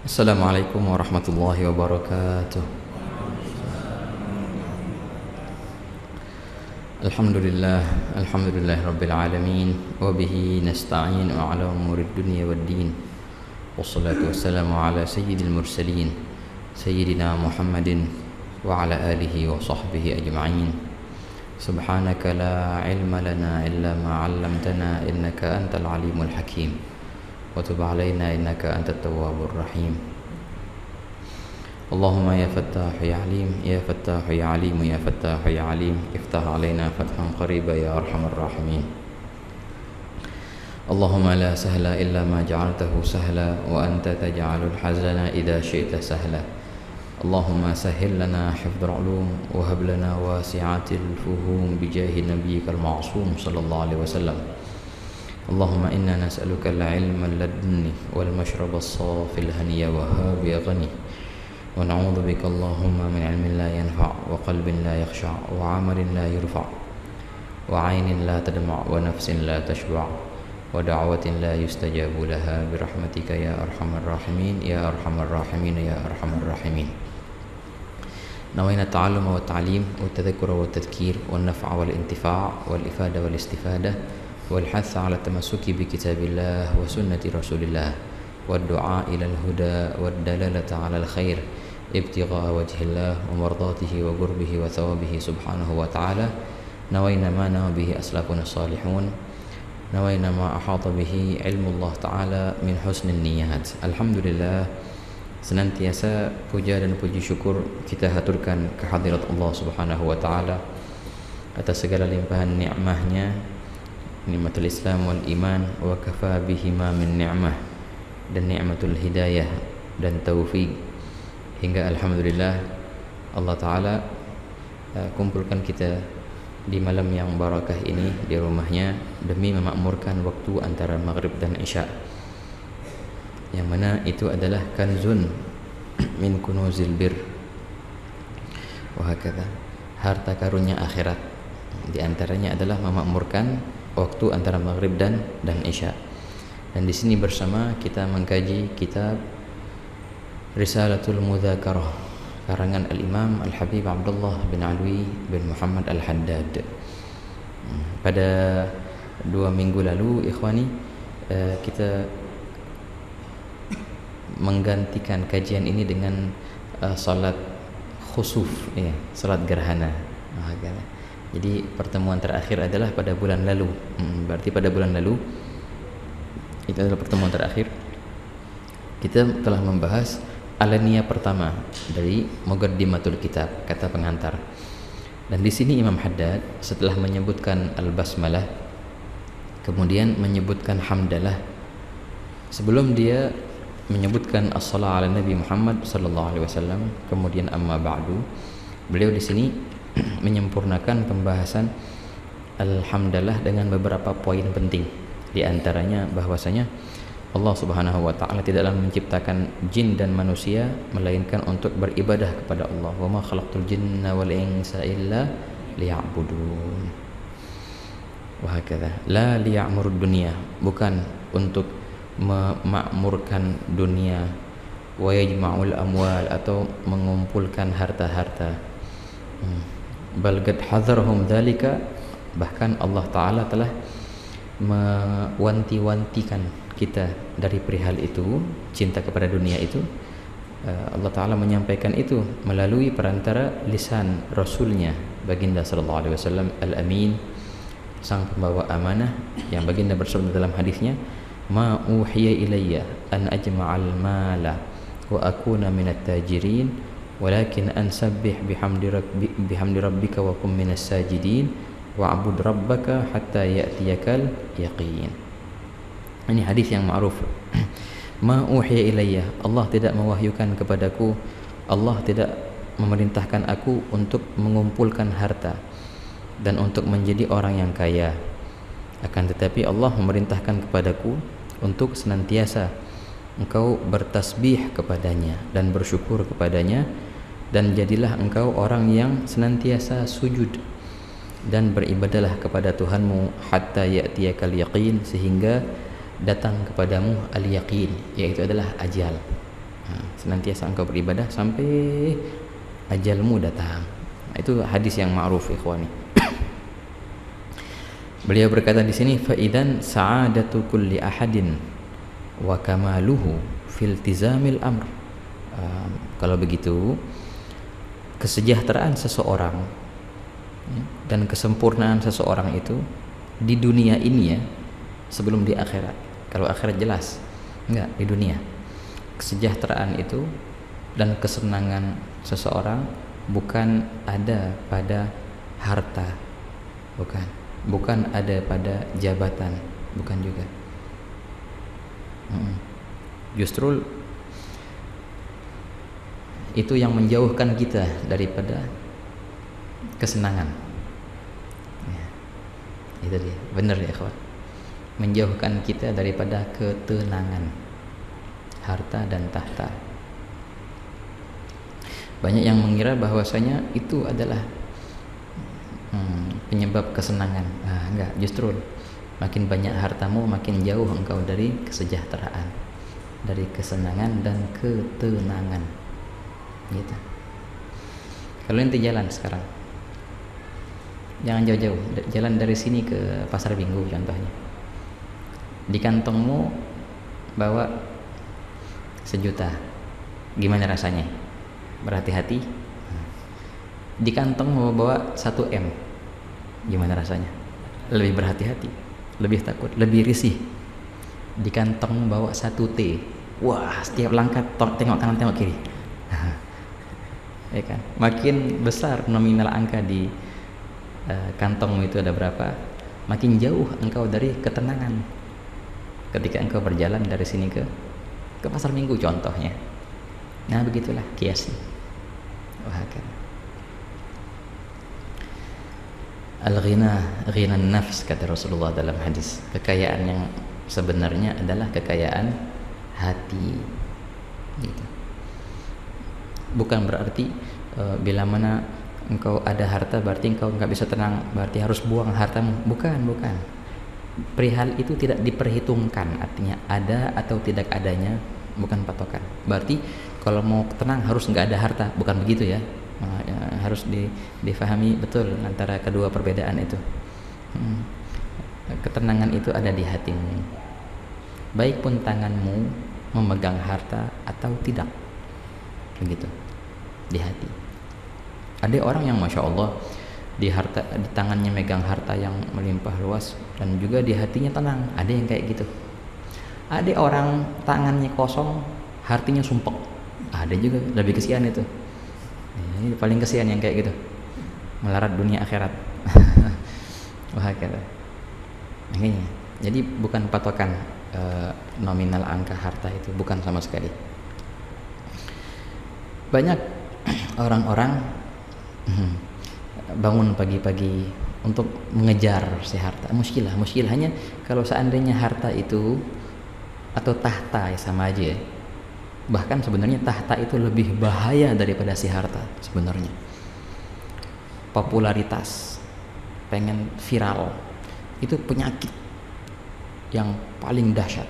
Assalamualaikum warahmatullahi wabarakatuh. Alhamdulillah rabbil alamin wa bihi nasta'inu ala umurid dunya waddin. Wassalatu wassalamu ala sayyidil mursalin sayyidina Muhammadin wa ala alihi wa sahbihi ajma'in. Subhanaka la ilma lana illa ma 'allamtana innaka antal alimul hakim. Wa tub 'alaina innaka antat tawwabur rahim. اللهم يا فتاح يا عليم يا فتاح يا عليم يا فتاح يا عليم افتح علينا فتحا قريبا يا أرحم الراحمين. اللهم لا سهل إلا ما جعلته سهلا وأنت تجعل الحزن إذا شئت سهلا. اللهم سهل لنا حفظ العلوم وهب لنا واسعات الفهوم بجاه نبيك المعصوم صلى الله عليه وسلم. اللهم إنا نسألك العلم اللدني والمشرب الصافي الهني وهاب يا غني. ونعوذ بك اللهم من علم لا ينفع وقلب لا يخشع وعمل لا يرفع وعين لا تدمع ونفس لا تشبع ودعوة لا يستجاب لها برحمتك يا أرحم الراحمين يا أرحم الراحمين يا أرحم الراحمين. نوينا التعلم والتعليم والتذكر والتذكير والنفع والانتفاع والإفادة والاستفادة والحث على التمسك بكتاب الله وسنة رسول الله والدعاء إلى الهدى والدلالة على الخير ابتغاء وجه الله ومرضاته وقربه وثوابه سبحانه وتعالى. نوينا ما نوى به أسلافنا الصالحون، نوينا ما أحاط به علم الله تعالى من حسن النيات. Alhamdulillah, senantiasa puja dan puji syukur kita haturkan kehadirat Allah Subhanahu wa taala atas segala limpahan nikmahnya, nikmatul Islam wal iman wa kafa bihima min ni'mah, dan nikmatul hidayah dan taufik, hingga alhamdulillah Allah Ta'ala kumpulkan kita di malam yang barakah ini di rumahnya demi memakmurkan waktu antara maghrib dan isya, yang mana itu adalah kanzun min kunuzil bir wa hakadha, harta karunia akhirat. Di antaranya adalah memakmurkan waktu antara maghrib dan isya. Dan di sini bersama kita mengkaji kitab Risalatul Mudzakarah karangan Al-Imam Al-Habib Abdullah bin Alwi bin Muhammad Al-Haddad. Pada 2 minggu lalu ikhwani, kita menggantikan kajian ini dengan salat khusuf, ya, salat gerhana. Jadi pertemuan terakhir adalah pada bulan lalu. Berarti pada bulan lalu itu adalah pertemuan terakhir. Kita telah membahas alaniyah pertama dari Muqaddimatul Kitab, kata pengantar. Dan di sini Imam Haddad setelah menyebutkan al-basmalah, kemudian menyebutkan hamdalah, sebelum dia menyebutkan as-salah ala Nabi Muhammad sallallahu alaihi wasallam, kemudian amma ba'du, beliau di sini menyempurnakan pembahasan alhamdulillah dengan beberapa poin penting. Di antaranya bahwasanya Allah Subhanahu wa taala tidaklah menciptakan jin dan manusia melainkan untuk beribadah kepada Allah. Wa ma khalaqtul jinna wal insa illa liya'budun. Wa hakadha. La liya'murud dunya, bukan untuk memakmurkan dunia, wa yajma'ul amwal, atau mengumpulkan harta-harta. Bal qad hadzarhum dzalika, bahkan Allah taala telah mewanti-wantikan kita dari perihal itu, cinta kepada dunia itu. Allah Ta'ala menyampaikan itu melalui perantara lisan Rasulnya baginda sallallahu alaihi wasallam al-amin, sang pembawa amanah, yang baginda bersabda dalam hadisnya, ma uhiya ilayya an ajma'al mala wa akuna minat tajirin walakin ansabbih bihamdi rabbika wa kum minas sajidin wa'bud rabbaka hatta ya'tiyakal yaqin. Ini hadis yang ma'ruf. Ma uhiya ilayya, Allah tidak mewahyukan kepadaku, Allah tidak memerintahkan aku untuk mengumpulkan harta dan untuk menjadi orang yang kaya. Akan tetapi Allah memerintahkan kepadaku untuk senantiasa engkau bertasbih kepadanya dan bersyukur kepadanya, dan jadilah engkau orang yang senantiasa sujud dan beribadahlah kepada Tuhanmu hatta ya'tiyakal yaqin, sehingga datang kepadamu al-yaqin, yaitu adalah ajal. Senantiasa engkau beribadah sampai ajalmu datang. Itu hadis yang ma'ruf ikhwani. Beliau berkata di sini, fa idzan sa'adatu kulli ahadin wa kamaluhu fil tizamil amr. Kalau begitu, kesejahteraan seseorang dan kesempurnaan seseorang itu di dunia ini ya, sebelum di akhirat. Kalau akhirat jelas, enggak, di dunia. Kesejahteraan itu dan kesenangan seseorang bukan ada pada harta, bukan ada pada jabatan, bukan juga. Justru itu yang menjauhkan kita daripada kesenangan. Ya, itu dia, benar ya kawan. Menjauhkan kita daripada ketenangan, harta dan tahta. Banyak yang mengira bahwasanya itu adalah penyebab kesenangan. Enggak, justru makin banyak hartamu, makin jauh engkau dari kesejahteraan, dari kesenangan dan ketenangan. Gitu. Kalau nanti jalan sekarang, jangan jauh-jauh, jalan dari sini ke Pasar Minggu contohnya. Di kantongmu bawa 1 juta, gimana rasanya? Berhati-hati. Di kantong mau bawa 1 M, gimana rasanya? Lebih berhati-hati, lebih takut, lebih risih. Di kantong bawa 1 T, wah, setiap langkah tengok kanan tengok kiri. Ya kan? Makin besar nominal angka di kantongmu itu ada berapa, makin jauh engkau dari ketenangan. Ketika engkau berjalan dari sini ke Pasar Minggu contohnya. Nah, begitulah kiasnya. Wah, kan. Al-ghina, ghina nafs, kata Rasulullah dalam hadis. Kekayaan yang sebenarnya adalah kekayaan hati. Gitu. Bukan berarti bila mana engkau ada harta berarti engkau nggak bisa tenang, berarti harus buang hartamu. Bukan. Perihal itu tidak diperhitungkan, artinya ada atau tidak adanya bukan patokan. Berarti kalau mau tenang harus nggak ada harta, bukan begitu ya. Harus difahami betul antara kedua perbedaan itu. Ketenangan itu ada di hatimu, baik pun tanganmu memegang harta atau tidak, begitu, di hati. Ada orang yang masya Allah di tangannya megang harta yang melimpah ruas dan juga di hatinya tenang. Ada yang kayak gitu. Ada orang tangannya kosong, hatinya sumpek. Ada juga, lebih kesian itu. Ini paling kesian yang kayak gitu, melarat dunia akhirat. Wah, kata. Makanya, jadi bukan patokan nominal angka harta itu, bukan sama sekali. Banyak orang-orang bangun pagi-pagi untuk mengejar si harta. Muskilah hanya kalau seandainya harta itu atau tahta ya sama aja ya. Bahkan sebenarnya tahta itu lebih bahaya daripada si harta sebenarnya. Popularitas, pengen viral, itu penyakit yang paling dahsyat.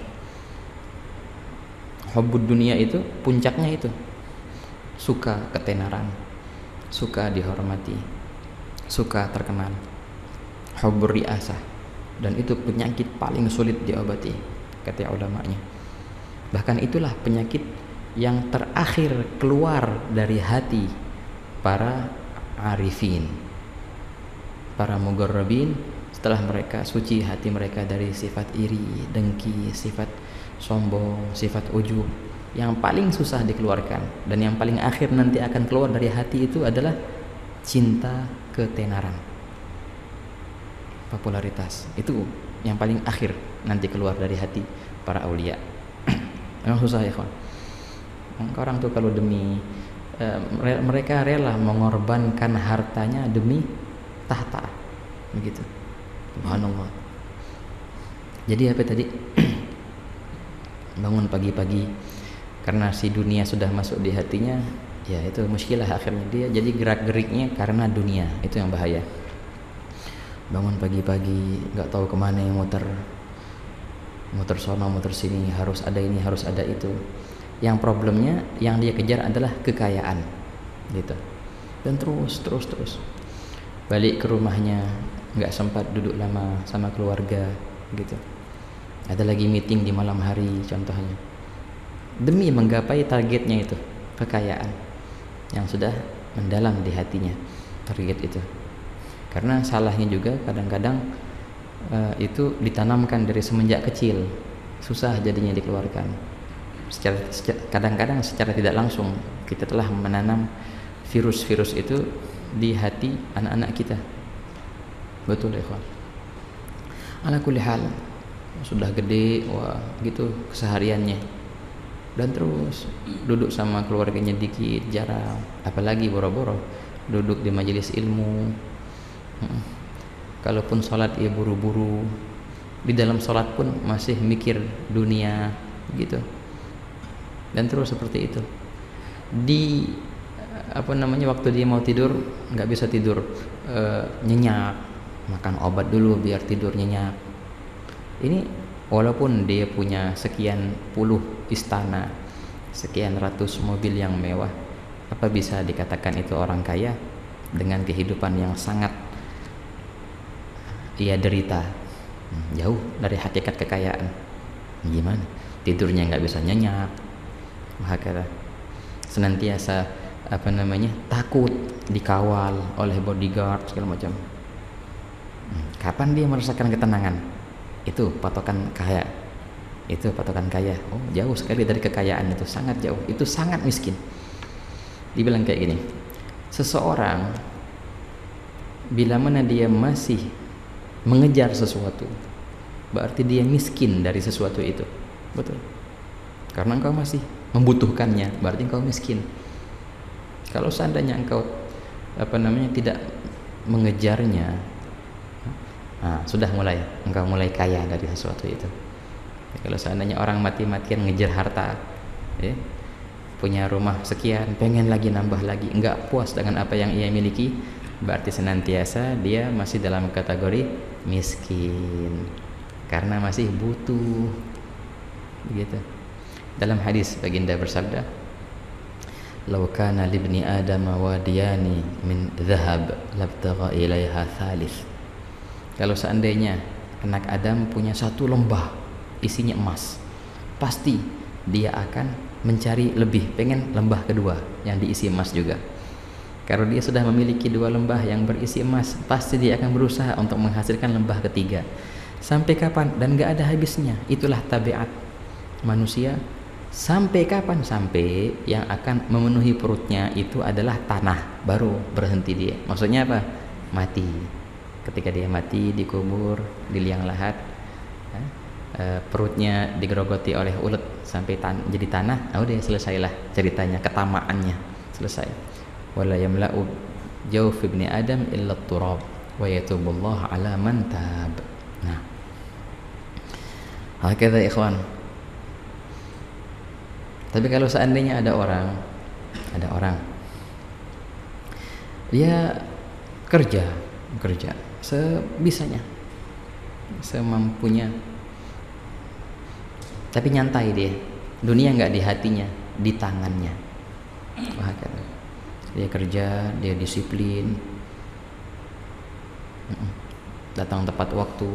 Hubbud dunia itu puncaknya itu suka ketenaran, suka dihormati, suka terkenal. Hubbur riasah, dan itu penyakit paling sulit diobati kata ulamanya. Bahkan itulah penyakit yang terakhir keluar dari hati para arifin, para mugarrabin, setelah mereka suci hati mereka dari sifat iri, dengki, sifat sombong, sifat ujub. Yang paling susah dikeluarkan dan yang paling akhir nanti akan keluar dari hati itu adalah cinta ketenaran, popularitas. Itu yang paling akhir nanti keluar dari hati para aulia. Memang susah ya kawan. Orang tuh kalau demi mereka rela mengorbankan hartanya demi tahta, begitu. Subhanallah. Jadi apa tadi? Bangun pagi-pagi karena si dunia sudah masuk di hatinya, ya itu muskilah akhirnya dia jadi gerak-geriknya karena dunia. Itu yang bahaya. Bangun pagi-pagi nggak tahu kemana, yang muter sono muter sini, harus ada ini harus ada itu. Yang problemnya yang dia kejar adalah kekayaan, gitu. Dan terus balik ke rumahnya, nggak sempat duduk lama sama keluarga, gitu. Ada lagi meeting di malam hari contohnya, demi menggapai targetnya itu, kekayaan yang sudah mendalam di hatinya, target itu. Karena salahnya juga kadang-kadang itu ditanamkan dari semenjak kecil, susah jadinya dikeluarkan. Kadang-kadang secara tidak langsung kita telah menanam virus-virus itu di hati anak-anak kita. Betul ya ikhwan. Ala kulli hal, sudah gede, wah gitu kesehariannya, dan terus duduk sama keluarganya dikit, jarang, apalagi boro-boro duduk di majelis ilmu. Kalaupun sholat ya buru-buru, di dalam sholat pun masih mikir dunia, gitu. Dan terus seperti itu. Di waktu dia mau tidur nggak bisa tidur, nyenyak, makan obat dulu biar tidur nyenyak. Ini walaupun dia punya sekian puluh istana, sekian ratus mobil yang mewah, apa bisa dikatakan itu orang kaya dengan kehidupan yang sangat ia derita, jauh dari hakikat kekayaan? Gimana? Tidurnya nggak bisa nyenyak, makanya senantiasa takut dikawal oleh bodyguard segala macam. Kapan dia merasakan ketenangan? Itu patokan kaya. Oh, jauh sekali dari kekayaan itu, sangat jauh. Itu sangat miskin. Dibilang kayak gini, seseorang bila mana dia masih mengejar sesuatu, berarti dia miskin dari sesuatu itu. Betul. Karena engkau masih membutuhkannya, berarti engkau miskin. Kalau seandainya engkau tidak mengejarnya, sudah engkau mulai kaya dari sesuatu itu. Kalau seandainya orang mati-matian ngejar harta, punya rumah sekian, pengen lagi nambah lagi, enggak puas dengan apa yang ia miliki, berarti senantiasa dia masih dalam kategori miskin, karena masih butuh, begitu. Dalam hadis baginda bersabda, "Law kana libni Adam wadiyani min dhahab labtagha ilaiha thalith." Kalau seandainya anak Adam punya satu lembah isinya emas, pasti dia akan mencari lebih, pengen lembah kedua yang diisi emas juga. Kalau dia sudah memiliki dua lembah yang berisi emas, pasti dia akan berusaha untuk menghasilkan lembah ketiga. Sampai kapan? Dan gak ada habisnya. Itulah tabiat manusia. Sampai kapan? Sampai yang akan memenuhi perutnya itu adalah tanah, baru berhenti dia. Maksudnya apa? Mati. Ketika dia mati, dikubur di liang lahat, perutnya digerogoti oleh ulet sampai jadi tanah, udah selesailah ceritanya, ketamaannya selesai. Wala yamla'u jawf ibni Adam illa turab wa yatubullah ala man tab. Nah, hakeza ikhwan. Tapi kalau seandainya ada orang dia kerja sebisanya, semampunya, tapi nyantai dunia nggak di hatinya, di tangannya. Dia kerja, dia disiplin, datang tepat waktu,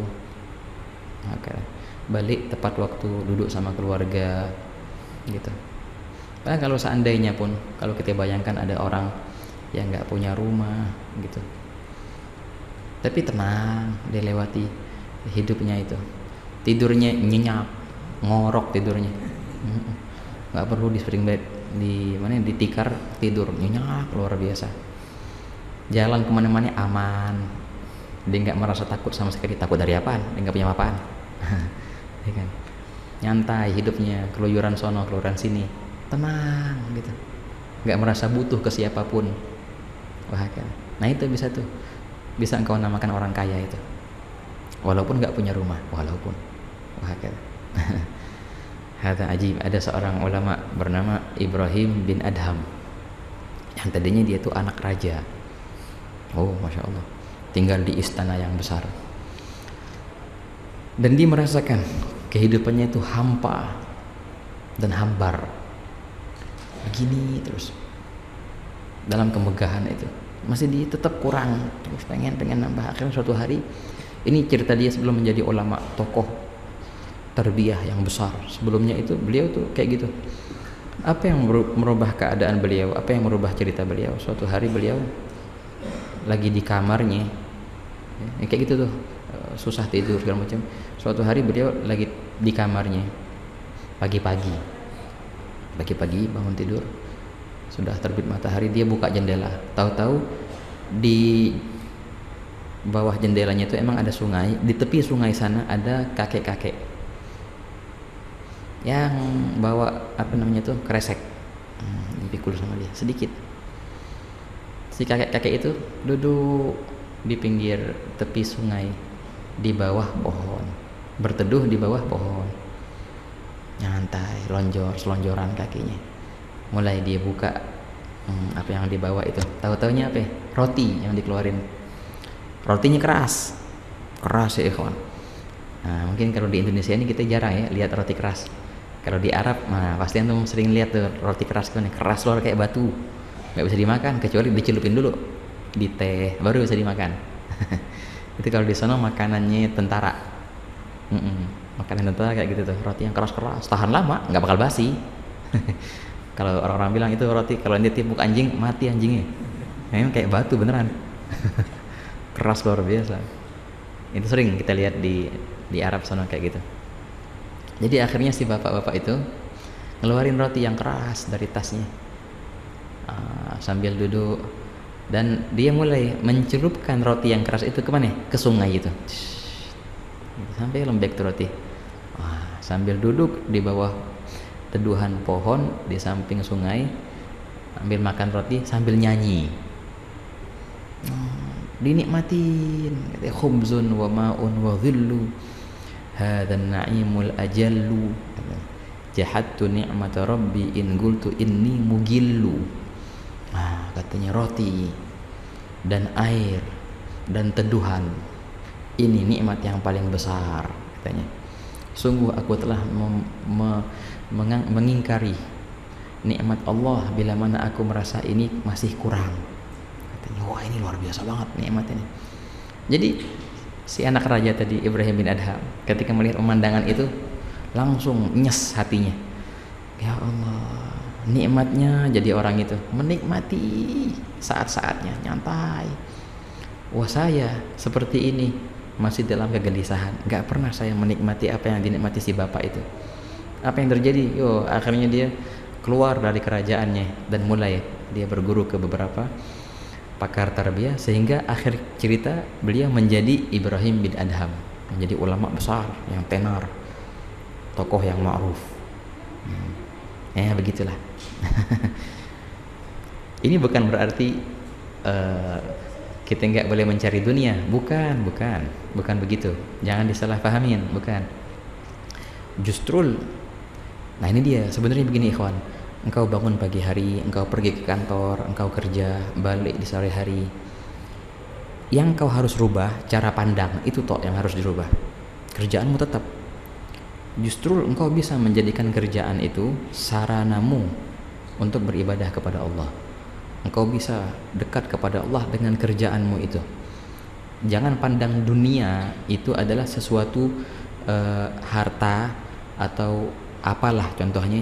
balik tepat waktu, duduk sama keluarga, gitu. Karena kalau seandainya pun, kalau kita bayangkan ada orang yang nggak punya rumah, gitu, tapi tenang dia lewati hidupnya itu, tidurnya nyenyak, ngorok tidurnya, nggak perlu di spring bed, di tikar, tidur nyenyak luar biasa, jalan kemana-mana aman, dia nggak merasa takut sama sekali. Takut dari apaan? Dia nggak punya apaan. Ya kan? Nyantai hidupnya, keluyuran sono keluyuran sini, tenang gitu, nggak merasa butuh ke siapapun. Wah kan, nah itu bisa engkau namakan orang kaya itu, walaupun nggak punya rumah, walaupun. Wah kan. Hadza ajib. Ada seorang ulama bernama Ibrahim bin Adham, yang tadinya dia tuh anak raja. Oh, masya Allah, tinggal di istana yang besar, dan dia merasakan kehidupannya itu hampa dan hambar, gini terus dalam kemegahan itu, masih tetap kurang terus, pengen nambah. Akhirnya suatu hari, ini cerita dia sebelum menjadi ulama, tokoh tarbiyah yang besar. Sebelumnya itu beliau tuh kayak gitu. Apa yang merubah keadaan beliau, apa yang merubah cerita beliau? Suatu hari beliau lagi di kamarnya, ya, kayak gitu tuh, susah tidur segala macam. Suatu hari beliau lagi di kamarnya, pagi-pagi bangun tidur, sudah terbit matahari, dia buka jendela. Tahu-tahu di bawah jendelanya itu emang ada sungai. Di tepi sungai sana ada kakek-kakek yang bawa kresek, dipikul sama dia sedikit. Si kakek-kakek itu duduk di pinggir tepi sungai, di bawah pohon, berteduh di bawah pohon, nyantai, selonjoran kakinya. Mulai dia buka apa yang dibawa itu, tahu-taunya apa? Roti yang dikeluarin. Rotinya keras ya ikhwan. Nah, mungkin kalau di Indonesia ini kita jarang ya lihat roti keras. Kalau di Arab, pasti antum sering lihat tuh roti keras tuh, keras loh kayak batu, nggak bisa dimakan kecuali dicelupin dulu di teh baru bisa dimakan. Itu kalau di sana makanannya tentara. Makanan tentara kayak gitu tuh, roti yang keras-keras, tahan lama, nggak bakal basi. Kalau orang-orang bilang itu roti kalau dia timpuk anjing, mati anjingnya. Memang kayak batu beneran. Keras luar biasa. Itu sering kita lihat di Arab sana kayak gitu. Jadi akhirnya si bapak-bapak itu ngeluarin roti yang keras dari tasnya, sambil duduk, dan dia mulai mencelupkan roti yang keras itu kemana? Ke sungai itu, sampai lembek tuh roti. Sambil duduk di bawah teduhan pohon di samping sungai, ambil makan roti sambil nyanyi. Dinikmatin, khubzun wa ma'un wa dhillu hadzal na'imul ajallu jahattu ni'mata rabbi in qultu inni mugillu. Katanya roti dan air dan teduhan ini nikmat yang paling besar, katanya. Sungguh aku telah mengingkari nikmat Allah bila mana aku merasa ini masih kurang. Katanya, wah ini luar biasa banget nikmat ini. Jadi si anak raja tadi, Ibrahim bin Adham, ketika melihat pemandangan itu langsung nyes hatinya. Ya Allah, nikmatnya jadi orang itu menikmati saat-saatnya, nyantai. Wah, saya seperti ini masih dalam kegelisahan, gak pernah saya menikmati apa yang dinikmati si bapak itu. Apa yang terjadi? Akhirnya dia keluar dari kerajaannya dan mulai dia berguru ke beberapa pakar tarbiyah, sehingga akhir cerita beliau menjadi Ibrahim bin Adham, menjadi ulama besar yang tenar, tokoh yang ma'ruf. Begitulah. Ini bukan berarti kita nggak boleh mencari dunia, bukan begitu. Jangan disalahpahamin, bukan. Justru, nah ini dia sebenarnya begini ikhwan. Engkau bangun pagi hari, engkau pergi ke kantor, engkau kerja, balik di sore hari. Yang kau harus rubah cara pandang, itu toh yang harus dirubah. Kerjaanmu tetap. Justru engkau bisa menjadikan kerjaan itu saranamu untuk beribadah kepada Allah. Engkau bisa dekat kepada Allah dengan kerjaanmu itu. Jangan pandang dunia itu adalah sesuatu harta atau apalah contohnya,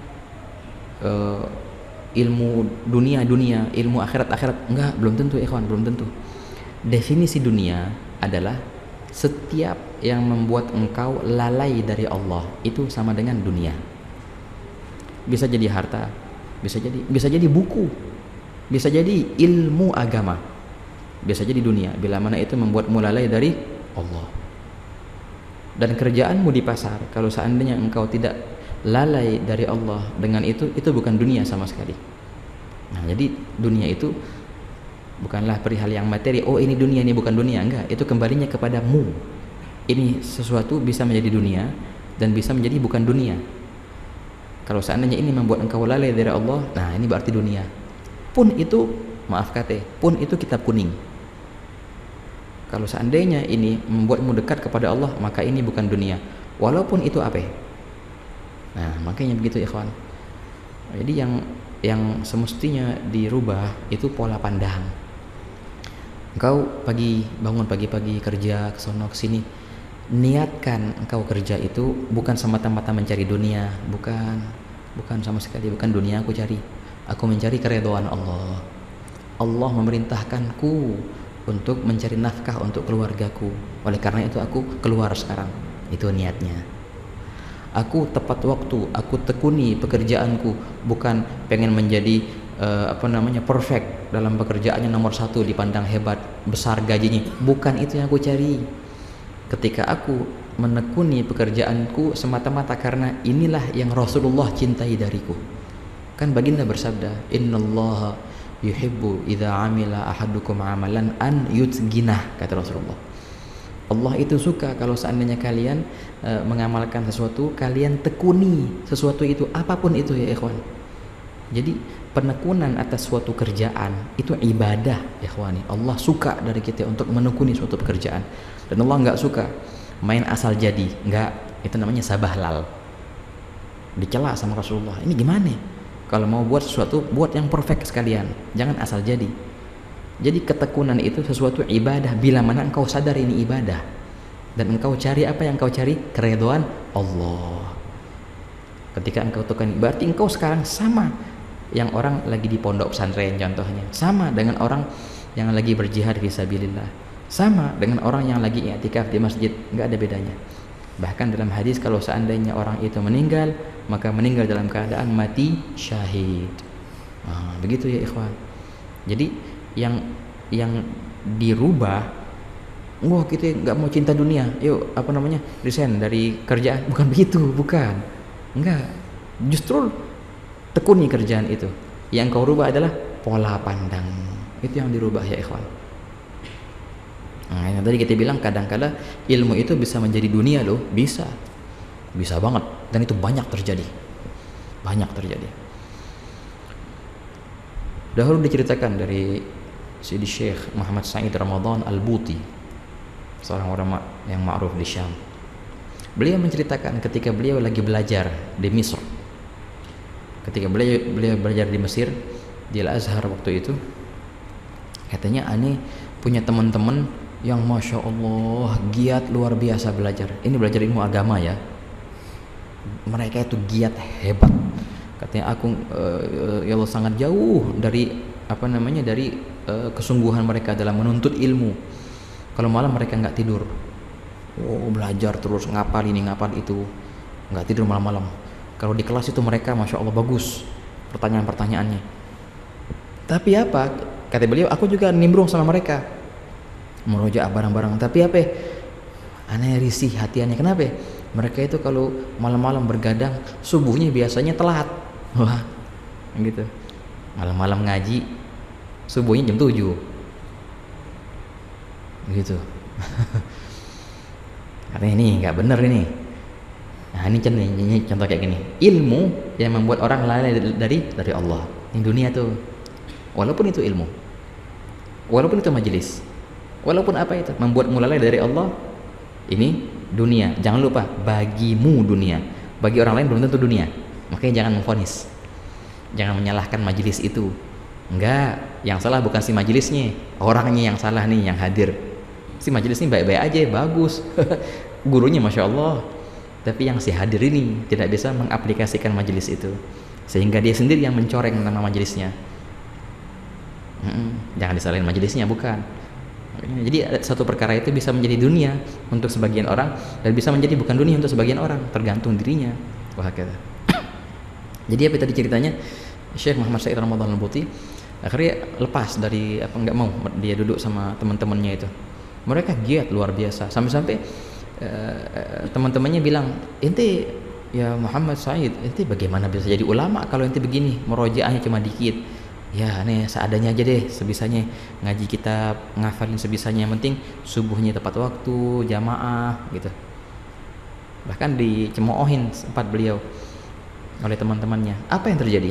ilmu dunia, ilmu akhirat. Enggak, belum tentu ikhwan, belum tentu. Definisi dunia adalah setiap yang membuat engkau lalai dari Allah, itu sama dengan dunia. Bisa jadi harta, bisa jadi buku, bisa jadi ilmu agama, bisa jadi dunia, bila mana itu membuatmu lalai dari Allah. Dan kerjaanmu di pasar, kalau seandainya engkau tidak lalai dari Allah dengan itu bukan dunia sama sekali. Nah, jadi dunia itu bukanlah perihal yang materi. Ini dunia, ini bukan dunia. Enggak, itu kembalinya kepadamu. Ini sesuatu bisa menjadi dunia dan bisa menjadi bukan dunia. Kalau seandainya ini membuat engkau lalai dari Allah, nah ini berarti dunia. Pun itu, maaf kata, pun itu kitab kuning. Kalau seandainya ini membuatmu dekat kepada Allah, maka ini bukan dunia. Walaupun itu apa? Nah, makanya begitu ikhwan. Jadi yang yang semestinya dirubah itu pola pandang. Engkau bangun pagi-pagi kerja ke sono ke sini, niatkan engkau kerja itu bukan semata-mata mencari dunia, bukan sama sekali, bukan dunia aku cari. Aku mencari keridhaan Allah. Allah memerintahkanku untuk mencari nafkah untuk keluargaku. Oleh karena itu aku keluar sekarang. Itu niatnya. Aku tepat waktu, aku tekuni pekerjaanku, bukan pengen menjadi perfect dalam pekerjaannya, nomor 1 dipandang hebat, besar gajinya. Bukan itu yang aku cari. Ketika aku menekuni pekerjaanku semata-mata karena inilah yang Rasulullah cintai dariku. Kan baginda bersabda, innallaha yuhibbu idza amila ahadukum amalan an yutginah, kata Rasulullah. Allah itu suka kalau seandainya kalian mengamalkan sesuatu, kalian tekuni sesuatu itu, apapun itu ya ikhwan. Jadi penekunan atas suatu kerjaan itu ibadah ya ikhwani. Allah suka dari kita untuk menekuni suatu pekerjaan. Dan Allah enggak suka main asal jadi, enggak. Itu namanya sabahlal. Dicela sama Rasulullah. Ini gimana? Kalau mau buat sesuatu, buat yang perfect sekalian. Jangan asal jadi. Jadi ketekunan itu sesuatu ibadah bila mana engkau sadar ini ibadah. Dan engkau cari apa yang engkau cari? Keridhaan Allah. Ketika engkau tekuni, berarti engkau sekarang sama yang orang lagi di pondok pesantren contohnya, sama dengan orang yang lagi berjihad fisabilillah, sama dengan orang yang lagi i'tikaf di masjid, enggak ada bedanya. Bahkan dalam hadis kalau seandainya orang itu meninggal, maka meninggal dalam keadaan mati syahid. Begitu ya ikhwan. Jadi yang dirubah, wah kita nggak mau cinta dunia, yuk resign dari kerjaan, bukan begitu, bukan, enggak. Justru tekuni kerjaan itu. Yang kau rubah adalah pola pandang. Itu yang dirubah ya ikhwan. Nah, yang tadi kita bilang kadang-kadang ilmu itu bisa menjadi dunia loh, bisa banget, dan itu banyak terjadi. Dahulu diceritakan dari Sidi Syekh Muhammad Said Ramadan Al-Buti, seorang ulama yang ma'ruf di Syam. Beliau menceritakan ketika beliau lagi belajar di Misr. Ketika beliau belajar di Mesir, di Al-Azhar waktu itu, katanya aneh punya teman-teman yang Masya Allah giat luar biasa belajar. Ini belajar ilmu agama ya. Mereka itu giat hebat. Katanya aku ya Allah sangat jauh dari kesungguhan mereka dalam menuntut ilmu. Kalau malam mereka nggak tidur, belajar terus, ngapal ini ngapal itu, nggak tidur malam-malam. Kalau di kelas itu mereka Masya Allah bagus pertanyaan-pertanyaannya. Tapi apa? Kata beliau, aku juga nimbrung sama mereka, merojaah barang-barang. Tapi apa? Aneh risih hatiannya. Kenapa? Mereka itu kalau malam-malam bergadang, subuhnya biasanya telat. Wah, gitu. Malam-malam ngaji, subuhnya jam 7. Gitu. Karena ini nggak bener ini. Nah ini contoh kayak gini. Ilmu yang membuat orang lalai dari Allah. Ini dunia tuh. Walaupun itu ilmu, walaupun itu majelis, walaupun apa itu membuatmu lalai dari Allah, ini dunia. Jangan lupa, bagimu dunia, bagi orang lain belum tentu dunia. Makanya jangan memvonis, jangan menyalahkan majelis itu. Enggak, yang salah bukan si majelisnya, orangnya yang salah nih, yang hadir. Si majelis ini baik-baik aja, bagus, gurunya Masya Allah, tapi yang si hadir ini tidak bisa mengaplikasikan majelis itu, sehingga dia sendiri yang mencoreng nama majelisnya. Jangan disalahin majelisnya, bukan. Jadi satu perkara itu bisa menjadi dunia untuk sebagian orang dan bisa menjadi bukan dunia untuk sebagian orang, tergantung dirinya. Wah kata. Jadi apa tadi ceritanya? Syekh Muhammad Said Ramadan Al-Buti akhirnya lepas dari nggak mau dia duduk sama teman-temannya itu. Mereka giat luar biasa sampai teman-temannya bilang, ente ya Muhammad Said, ente bagaimana bisa jadi ulama kalau ente begini, merojaahnya cuma dikit. Ya nih seadanya aja deh, sebisanya ngaji kitab, ngafalin sebisanya, yang penting subuhnya tepat waktu, jamaah gitu. Bahkan dicemoohin sempat beliau oleh teman-temannya. Apa yang terjadi?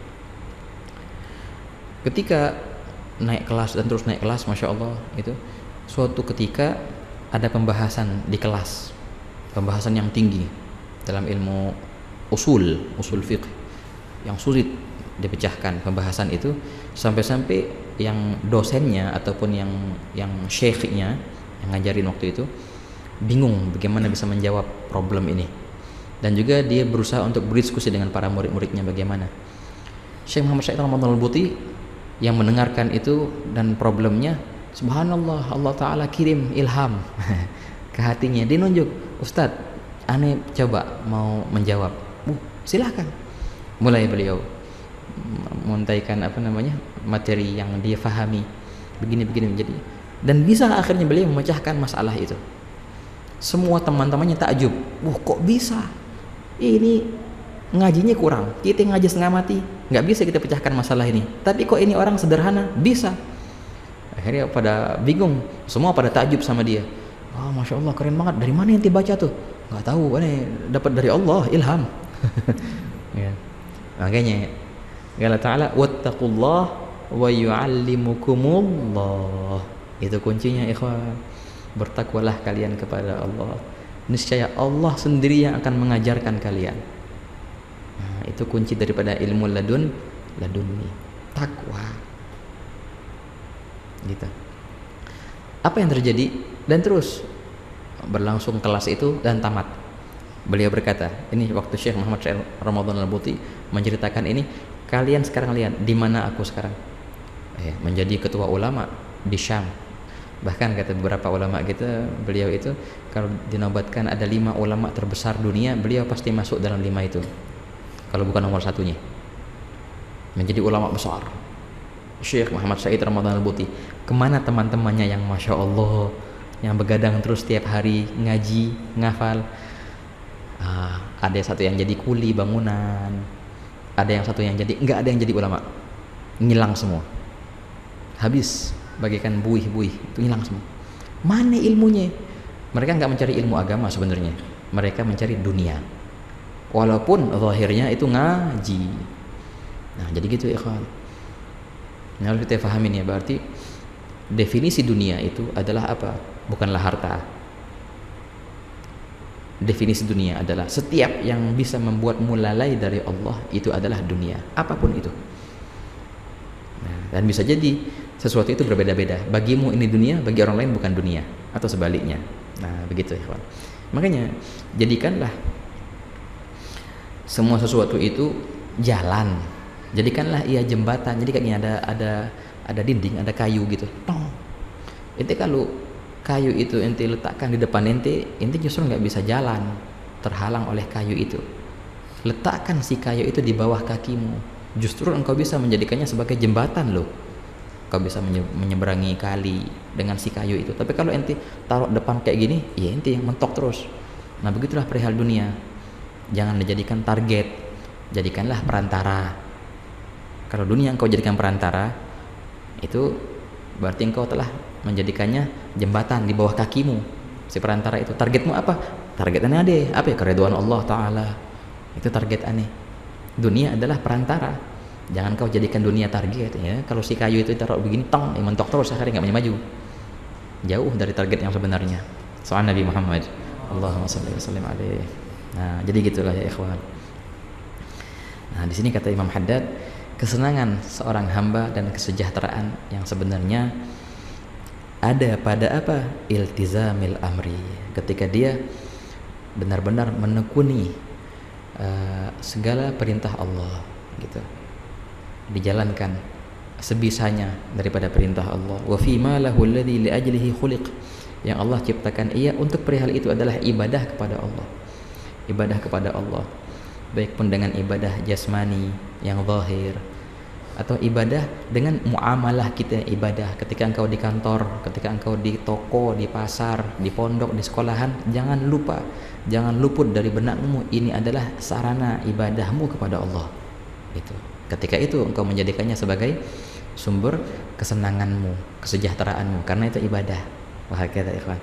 Ketika naik kelas dan terus naik kelas, Masya Allah, itu suatu ketika ada pembahasan di kelas, pembahasan yang tinggi dalam ilmu usul fiqh yang sulit, dipecahkan pembahasan itu sampai-sampai yang dosennya ataupun yang syekhnya yang ngajarin waktu itu bingung bagaimana bisa menjawab problem ini, dan juga dia berusaha untuk berdiskusi dengan para murid-muridnya bagaimana. Syekh Muhammad Said Ramadan Al-Buti yang mendengarkan itu dan problemnya, subhanallah, Allah Ta'ala kirim ilham ke hatinya. Dia nunjuk, Ustadz, aneh coba mau menjawab. Silahkan. Mulai beliau muntaikan materi yang dia fahami, begini menjadi, dan bisa akhirnya beliau memecahkan masalah itu. Semua teman-temannya takjub, kok bisa? Ini ngajinya kurang, kita ngaji setengah mati, nggak bisa kita pecahkan masalah ini. Tapi kok ini orang sederhana bisa? Akhirnya pada bingung, semua pada takjub sama dia. Wah, masya Allah, keren banget. Dari mana yang dibaca tuh? Nggak tahu, ini dapat dari Allah, ilham. Ya. Makanya Allah Ta'ala wattaqullah wa yu'allimukumullah. Itu kuncinya, ikhwan. Bertakwalah kalian kepada Allah, niscaya Allah sendiri yang akan mengajarkan kalian. Nah, itu kunci daripada ilmu laduni, takwa. Gitu. Apa yang terjadi? Dan terus berlangsung kelas itu dan tamat. Beliau berkata, ini waktu Syekh Muhammad Said Ramadan Al-Buti menceritakan ini, kalian sekarang lihat di mana aku sekarang. Menjadi ketua ulama di Syam. Bahkan kata beberapa ulama kita, beliau itu kalau dinobatkan ada 5 ulama terbesar dunia, beliau pasti masuk dalam 5 itu. Kalau bukan nomor satunya. Menjadi ulama besar. Syekh Muhammad Said Ramadan Al-Buti. Kemana teman-temannya yang masya Allah, yang begadang terus setiap hari ngaji, ngafal? Ada satu yang jadi kuli bangunan, ada yang satu yang jadi, nggak ada yang jadi ulama, ngilang semua, habis bagaikan buih-buih, itu hilang semua. Mana ilmunya? Mereka nggak mencari ilmu agama sebenarnya, mereka mencari dunia, walaupun zahirnya itu ngaji. Nah, jadi gitu ya kawan. Nah, harus kita pahamin ya, berarti definisi dunia itu adalah apa? Bukanlah harta. Definisi dunia adalah setiap yang bisa membuatmu lalai dari Allah, itu adalah dunia, apapun itu. Nah, dan bisa jadi sesuatu itu berbeda-beda. Bagimu ini dunia, bagi orang lain bukan dunia, atau sebaliknya. Nah, begitu ya kawan. Makanya jadikanlah semua sesuatu itu jalan. Jadikanlah ia jembatan. Jadi kayak gini, ada dinding, ada kayu gitu. Itu kalau kayu itu ente letakkan di depan ente justru nggak bisa jalan, terhalang oleh kayu itu. Letakkan si kayu itu di bawah kakimu, justru engkau bisa menjadikannya sebagai jembatan loh. Kau bisa menyeberangi kali dengan si kayu itu. Tapi kalau ente taruh depan kayak gini, ya ente yang mentok terus. Nah, begitulah perihal dunia. Jangan dijadikan target, jadikanlah perantara. Kalau dunia engkau jadikan perantara, itu berarti engkau telah menjadikannya jembatan di bawah kakimu. Si perantara itu, targetmu apa? Target aneh deh, apa ya? Keridhaan Allah Ta'ala. Itu target aneh. Dunia adalah perantara. Jangan kau jadikan dunia target ya. Kalau si kayu itu taruh begini, mentok terus, akhirnya nggak maju. Jauh dari target yang sebenarnya. Soal Nabi Muhammad, Allahumma shalli wa sallim alaihi. Nah, jadi gitulah ya ikhwan. Nah, di sini kata Imam Haddad, kesenangan seorang hamba dan kesejahteraan yang sebenarnya ada pada apa? Iltizamil amri. Ketika dia benar-benar menekuni segala perintah Allah, gitu. Dijalankan sebisanya daripada perintah Allah. Wa fi ma lahu alladhi li ajlihi khuliq. Yang Allah ciptakan ia untuk perihal itu adalah ibadah kepada Allah. Ibadah kepada Allah. Baik pun dengan ibadah jasmani yang zahir, atau ibadah dengan muamalah kita, ibadah ketika engkau di kantor, ketika engkau di toko, di pasar, di pondok, di sekolahan, jangan lupa, jangan luput dari benakmu, ini adalah sarana ibadahmu kepada Allah. Itu. Ketika itu engkau menjadikannya sebagai sumber kesenanganmu, kesejahteraanmu, karena itu ibadah. Wahakadha ikhwan.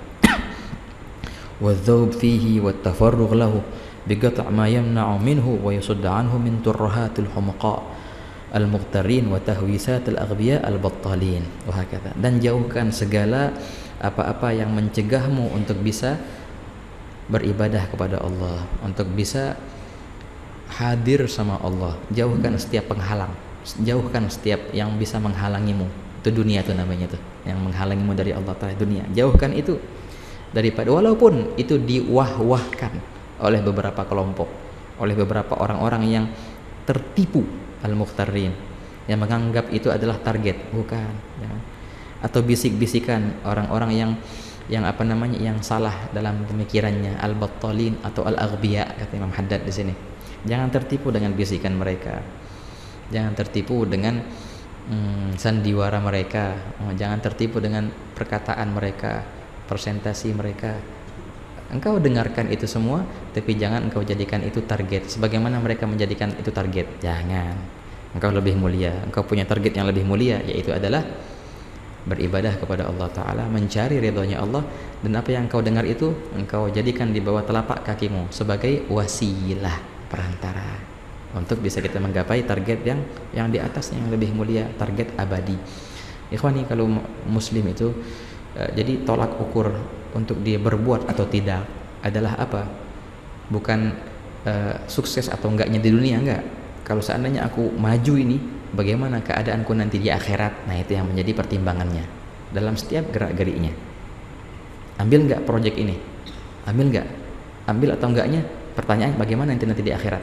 Wadh-dhawb fihi wat-tafarrugh lahu biqat' ma yamna'u minhu wa yasuddu 'anhu min turrahatil humaqa al-mughtarin wa tahwisatil aghbiya al-battalin. Wahakadha. Dan jauhkan segala apa-apa yang mencegahmu untuk bisa beribadah kepada Allah, untuk bisa hadir sama Allah, jauhkan setiap penghalang, jauhkan setiap yang bisa menghalangimu. Itu dunia tuh namanya tuh, yang menghalangimu dari Allah Ta'ala, dunia. Jauhkan itu daripada, walaupun itu diwah-wahkan oleh beberapa kelompok, oleh beberapa orang-orang yang tertipu, al-mukhtarin, yang menganggap itu adalah target, bukan ya. Atau bisik-bisikan orang-orang yang apa namanya, yang salah dalam pemikirannya, al-battalin atau al-aghbiya, kata Imam Haddad di sini. Jangan tertipu dengan bisikan mereka, jangan tertipu dengan sandiwara mereka, jangan tertipu dengan perkataan mereka, presentasi mereka. Engkau dengarkan itu semua, tapi jangan engkau jadikan itu target sebagaimana mereka menjadikan itu target. Jangan. Engkau lebih mulia, engkau punya target yang lebih mulia, yaitu adalah beribadah kepada Allah Ta'ala, mencari ridhonya Allah. Dan apa yang engkau dengar itu engkau jadikan di bawah telapak kakimu sebagai wasilah, perantara untuk bisa kita menggapai target yang di atas, yang lebih mulia, target abadi. Ikhwani, kalau muslim itu jadi tolak ukur untuk dia berbuat atau tidak adalah apa? Bukan sukses atau enggaknya di dunia, enggak. Kalau seandainya aku maju ini, bagaimana keadaanku nanti di akhirat? Nah, itu yang menjadi pertimbangannya dalam setiap gerak-geriknya. Ambil enggak proyek ini? Ambil enggak? Ambil atau enggaknya? Pertanyaan, bagaimana nanti di akhirat?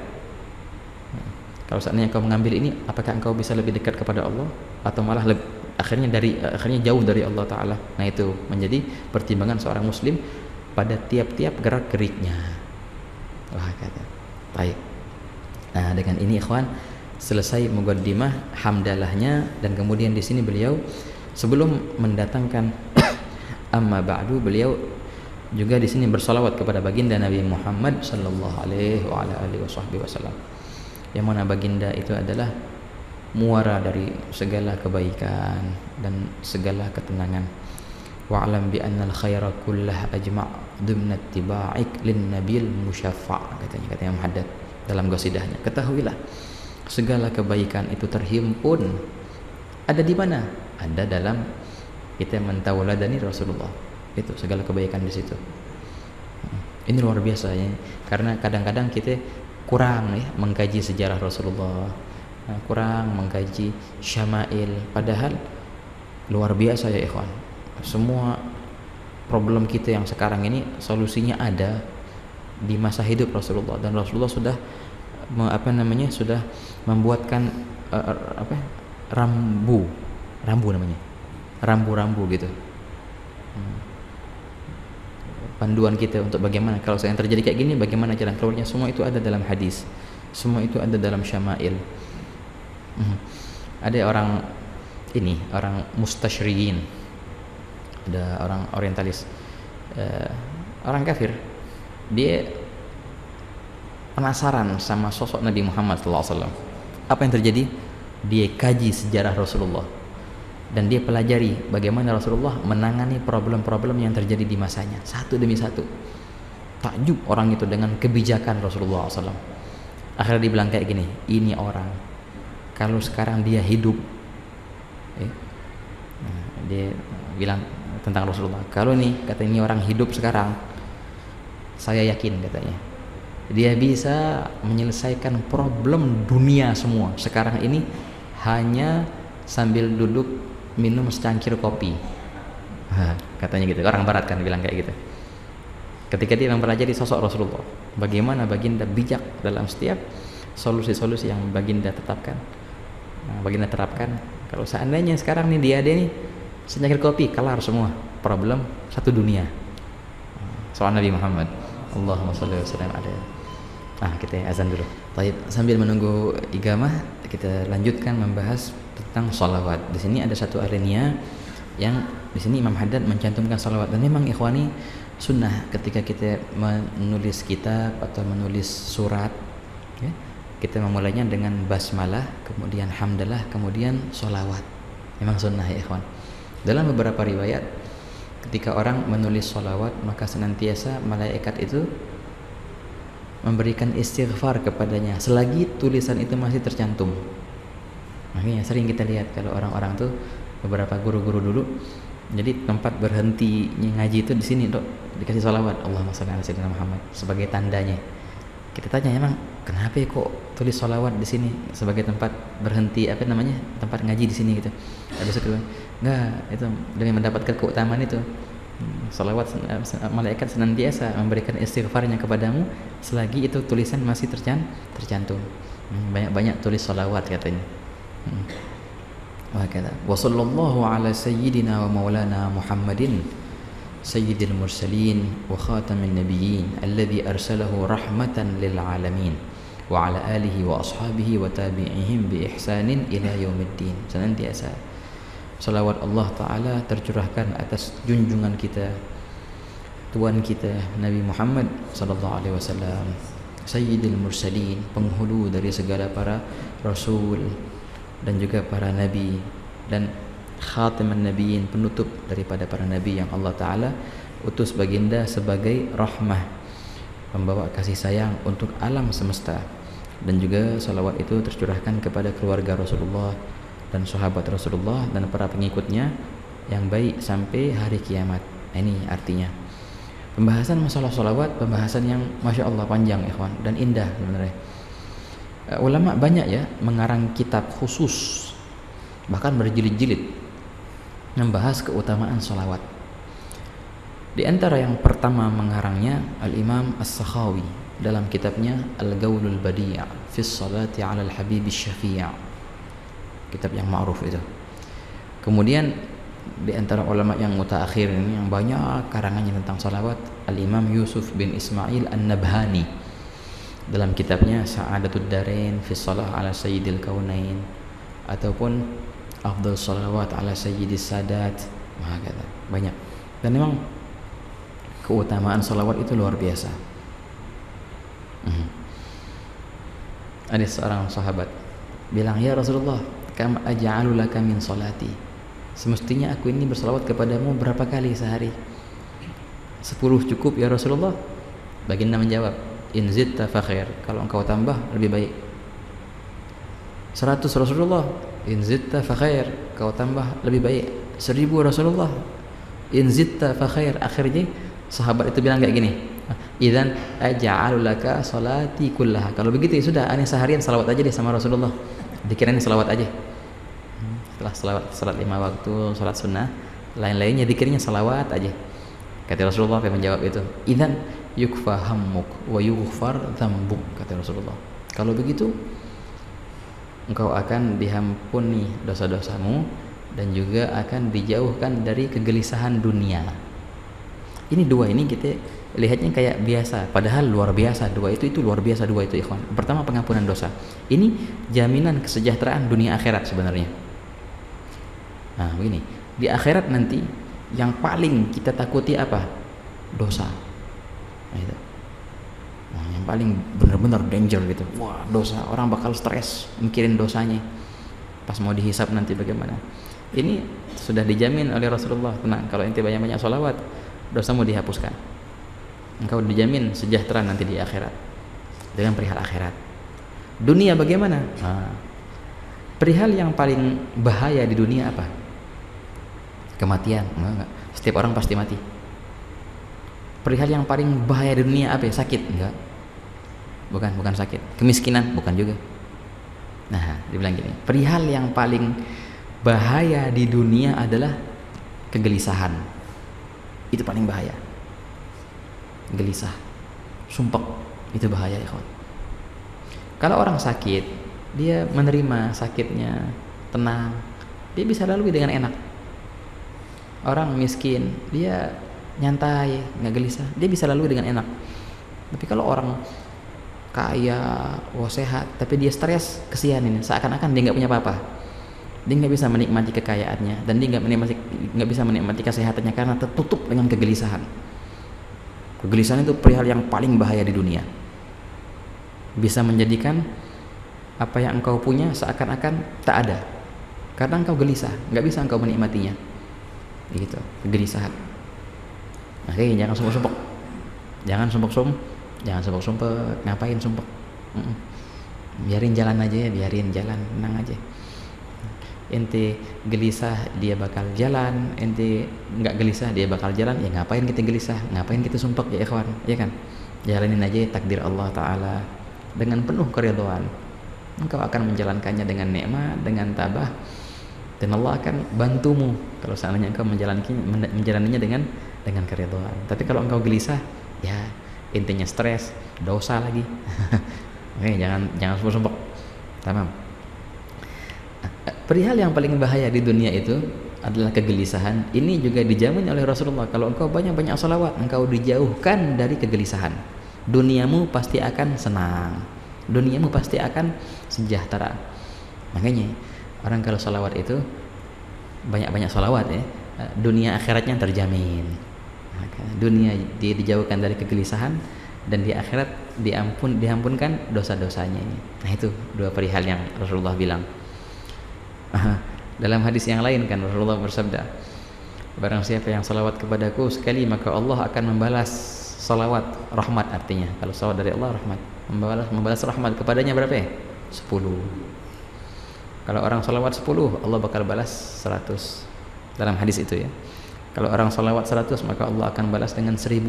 Kalau seandainya kau mengambil ini, apakah engkau bisa lebih dekat kepada Allah atau malah akhirnya jauh dari Allah Ta'ala? Nah, itu menjadi pertimbangan seorang muslim pada tiap-tiap gerak-geriknya. Wah, kata. Baik. Nah, dengan ini ikhwan selesai muqaddimah hamdalahnya, dan kemudian di sini beliau sebelum mendatangkan amma ba'du, beliau juga di sini bersalawat kepada baginda Nabi Muhammad sallallahu alaihi wa ala alihi wasallam. Yang mana baginda itu adalah muara dari segala kebaikan dan segala ketenangan. Wa'lam bi annal khaira kullah ajma' dumna ittiba'ik lin nabil musyaffa', kata Imam Haddad dalam qasidahnya. Ketahuilah segala kebaikan itu terhimpun ada di mana? Ada dalam kita mentauladani Rasulullah. Itu segala kebaikan di situ. Ini luar biasa ya, karena kadang-kadang kita kurang ya mengkaji sejarah Rasulullah, kurang mengkaji syama'il, padahal luar biasa ya ikhwan. Semua problem kita yang sekarang ini solusinya ada di masa hidup Rasulullah, dan Rasulullah sudah sudah membuatkan rambu gitu, panduan kita untuk bagaimana kalau yang terjadi kayak gini, bagaimana jalan keluarnya. Semua itu ada dalam hadis, semua itu ada dalam syama'il. Ada orang mustasyriyin, ada orang orientalis, orang kafir, dia penasaran sama sosok Nabi Muhammad SAW. Apa yang terjadi? Dia kaji sejarah Rasulullah dan dia pelajari bagaimana Rasulullah menangani problem-problem yang terjadi di masanya, satu demi satu. Takjub orang itu dengan kebijakan Rasulullah SAW. Akhirnya dibilang kayak gini, ini orang kalau sekarang dia hidup, dia bilang tentang Rasulullah, kalau nih kata ini orang hidup sekarang, saya yakin katanya dia bisa menyelesaikan problem dunia semua sekarang ini hanya sambil duduk minum secangkir kopi. Katanya gitu, orang barat kan bilang kayak gitu. Ketika dia mempelajari sosok Rasulullah, bagaimana baginda bijak dalam setiap solusi-solusi yang baginda tetapkan, baginda terapkan. Kalau seandainya sekarang nih dia secangkir kopi, kelar semua problem satu dunia. Soal Nabi Muhammad, Allahumma sholli wa sallim alaihi. Kita azan dulu. Baik, sambil menunggu iqamah kita lanjutkan membahas tentang salawat. Di sini ada satu alinea yang di sini Imam Haddad mencantumkan salawat, dan memang ikhwani sunnah ketika kita menulis kitab atau menulis surat ya, kita memulainya dengan basmalah, kemudian hamdalah, kemudian salawat. Memang sunnah ya ikhwan. Dalam beberapa riwayat ketika orang menulis salawat, maka senantiasa malaikat itu memberikan istighfar kepadanya selagi tulisan itu masih tercantum. Makanya sering kita lihat kalau orang-orang tuh, beberapa guru-guru dulu, jadi tempat berhenti ngaji itu di sini dok, dikasih salawat Allahumma shalli ala sayyidina Muhammad sebagai tandanya. Kita tanya, emang kenapa ya kok tulis sholawat di sini sebagai tempat berhenti tempat ngaji di sini gitu? Habis itu enggak, itu demi mendapatkan keutamaan itu. Sholawat, malaikat senantiasa memberikan istighfarnya kepadamu selagi itu tulisan masih tercantum. Banyak-banyak tulis sholawat katanya. Wa sallallahu ala sayyidina wa maulana Muhammadin sayyidil mursalin wa khatamin nabiyyin alladhi arsalahu rahmatan lil alamin wa ala alihi wa ashabihi wa tabi'ihim bi ihsanin ila yaumiddin. Senantiasa salawat Allah Ta'ala tercurahkan atas junjungan kita, Tuhan kita Nabi Muhammad sallallahu alaihi wasallam, sayyidil mursalin, penghulu dari segala para rasul dan juga para nabi, dan khataman nabiyyin, penutup daripada para nabi yang Allah Ta'ala utus baginda sebagai rahmah, membawa kasih sayang untuk alam semesta. Dan juga salawat itu tercurahkan kepada keluarga Rasulullah dan sahabat Rasulullah dan para pengikutnya yang baik sampai hari kiamat. Ini artinya pembahasan masalah salawat, pembahasan yang Masya Allah panjang ikhwan, dan indah sebenarnya. Ulama banyak ya mengarang kitab khusus, bahkan berjilid-jilid, membahas keutamaan salawat. Di antara yang pertama mengarangnya Al-Imam As-Sakhawi dalam kitabnya Al-Gaulul Badi' fi Salati 'ala Al-Habib Asy-Syafi', kitab yang ma'ruf itu. Kemudian di antara ulama yang mutaakhir ini yang banyak karangannya tentang salawat, Al-Imam Yusuf bin Ismail An-Nabhani dalam kitabnya Sa'adatud Darain fi Shalah 'ala Sayyidil Kaunain, ataupun Afdal Salawat 'ala Sayyidis Sadat. Banyak. Dan memang keutamaan salawat itu luar biasa. Ada seorang sahabat bilang, "Ya Rasulullah, kam aj'alu laka min salati." Semestinya aku ini bersalawat kepadamu berapa kali sehari? 10 cukup ya Rasulullah. Baginda menjawab, in zidta fa khair, kalau engkau tambah lebih baik. 100 Rasulullah, in zidta fa khair, kau tambah lebih baik. 1000 Rasulullah, in zidta fa khair. Akhirnya sahabat itu bilang kayak gini, idzan aj'alu laka salati kullaha. Kalau begitu ya sudah, aneh seharian salawat aja deh sama Rasulullah. Dikirain salawat aja. Setelah salat 5 waktu, salat sunnah, lain-lainnya dikirnya salawat aja. Kata Rasulullah yang menjawab itu, idzan yukfa hammuk wa yughfar dzambuk, kata Rasulullah. Kalau begitu engkau akan diampuni dosa-dosamu dan juga akan dijauhkan dari kegelisahan dunia. Ini dua ini kita lihatnya kayak biasa, padahal luar biasa dua itu luar biasa dua itu ikhwan. Pertama, pengampunan dosa. Ini jaminan kesejahteraan dunia akhirat sebenarnya. Nah begini, di akhirat nanti yang paling kita takuti apa? Dosa. Nah, itu. Nah, yang paling benar-benar danger gitu. Wah, dosa, orang bakal stres mikirin dosanya. Pas mau dihisap nanti bagaimana? Ini sudah dijamin oleh Rasulullah, tenang, kalau ente banyak-banyak sholawat, dosamu dihapuskan. Engkau dijamin sejahtera nanti di akhirat dengan perihal akhirat. Dunia bagaimana? Nah, perihal yang paling bahaya di dunia apa? Kematian. Enggak. Setiap orang pasti mati. Perihal yang paling bahaya di dunia apa? Sakit? Enggak. Bukan sakit. Kemiskinan? Bukan juga. Nah, dibilang gini, perihal yang paling bahaya di dunia adalah kegelisahan. Itu paling bahaya. Gelisah, sumpek, itu bahaya ya kawan. Kalau orang sakit, dia menerima sakitnya, tenang, dia bisa lalui dengan enak. Orang miskin, dia nyantai, nggak gelisah, dia bisa lalui dengan enak. Tapi kalau orang kaya, sehat, tapi dia stres, kesian ini, seakan-akan dia nggak punya apa-apa. Dia nggak bisa menikmati kekayaannya, dan dia nggak bisa menikmati kesehatannya karena tertutup dengan kegelisahan. Kegelisahan itu perihal yang paling bahaya di dunia. Bisa menjadikan apa yang engkau punya seakan-akan tak ada, karena engkau gelisah, nggak bisa engkau menikmatinya. Gitu, kegelisahan. Makanya jangan sumpek-sumpek, jangan sumpek-sumpek. Ngapain sumpek? Biarin jalan aja ya, biarin jalan, tenang aja. Ente gelisah, dia bakal jalan. Ente nggak gelisah, dia bakal jalan. Ya ngapain kita gelisah, ngapain kita sumpek ya ikhwan, ya kan? jalanin aja takdir Allah Ta'ala dengan penuh keridhaan. Engkau akan menjalankannya dengan nikmat, dengan tabah, dan Allah akan bantumu kalau seandainya engkau menjalaninya dengan keridhaan. Tapi kalau engkau gelisah, ya intinya stres, dosa lagi. Oke, jangan sumpuk. Tamam. Perihal yang paling bahaya di dunia itu adalah kegelisahan. Ini juga dijamin oleh Rasulullah. Kalau engkau banyak-banyak salawat, engkau dijauhkan dari kegelisahan. Duniamu pasti akan senang, duniamu pasti akan sejahtera. Makanya orang kalau salawat itu banyak-banyak salawat ya, dunia akhiratnya terjamin. Maka dunia dia dijauhkan dari kegelisahan, dan di akhirat diampunkan dosa-dosanya. Nah itu dua perihal yang Rasulullah bilang. Dalam hadis yang lain kan Rasulullah bersabda, barang siapa yang salawat kepadaku sekali, maka Allah akan membalas salawat rahmat. Artinya kalau salawat dari Allah rahmat, membalas rahmat kepadanya berapa ya? 10. Kalau orang salawat 10, Allah bakal balas 100. Dalam hadis itu ya. Kalau orang salawat 100, maka Allah akan balas dengan 1000.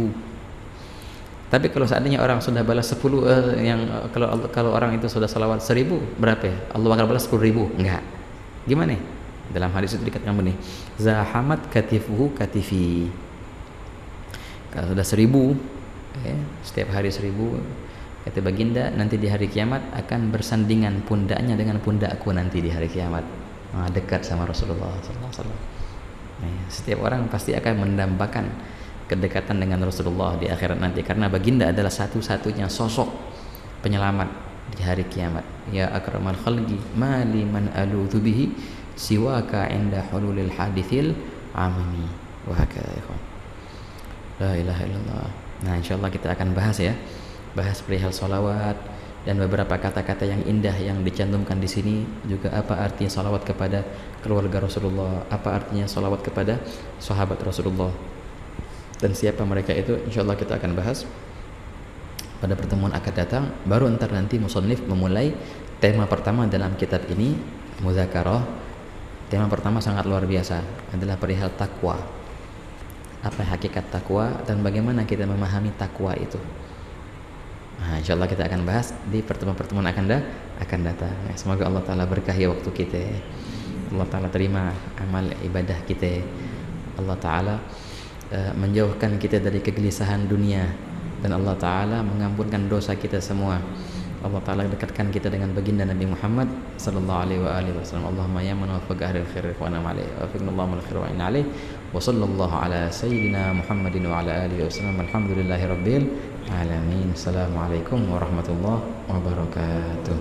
Tapi kalau seandainya orang sudah balas 10, kalau orang itu sudah salawat 1000, berapa ya? Allah bakal balas 10.000? Enggak. Gimana? Dalam hadis itu dikatakan begini, zahamat katifuhu katifi. Kalau sudah 1000, setiap hari 1000, kata baginda, nanti di hari kiamat akan bersandingan pundaknya dengan pundakku nanti di hari kiamat. Dekat sama Rasulullah SAW. Setiap orang pasti akan mendambakan kedekatan dengan Rasulullah di akhirat nanti, karena baginda adalah satu-satunya sosok penyelamat di hari kiamat. Ya akramal khalqi mali man aludhu bihi siwaka inda hululil hadithil amami. Wa hakadha ya ikhwan. La ilaha illallah. Nah, insyaallah kita akan bahas perihal salawat dan beberapa kata-kata yang indah yang dicantumkan di sini, juga apa artinya salawat kepada keluarga Rasulullah, apa artinya salawat kepada sahabat Rasulullah, dan siapa mereka itu. Insyaallah kita akan bahas pada pertemuan akan datang. Baru nanti musannif memulai tema pertama dalam kitab ini, Mudzakarah. Tema pertama sangat luar biasa, adalah perihal takwa. Apa hakikat takwa dan bagaimana kita memahami takwa itu. Nah, insyaallah kita akan bahas di pertemuan-pertemuan akan datang. Semoga Allah Ta'ala berkahi waktu kita, Allah Ta'ala terima amal ibadah kita, Allah Ta'ala menjauhkan kita dari kegelisahan dunia, dan Allah Ta'ala mengampunkan dosa kita semua. Allah Ta'ala dekatkan kita dengan baginda Nabi Muhammad sallallahu alaihi wasallam. Allahumma ya man wafaqa ahlil khair wa anam alaihi wa fiqnallahu mal khair wa inna alaihi wa sallallahu ala sayyidina Muhammadin wa ala alihi wasallam. Alhamdulillahi rabbil alamin. Assalamualaikum warahmatullahi wabarakatuh.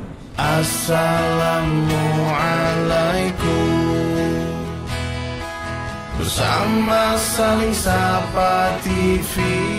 Assalamualaikum. Bersama Saling Sapa TV.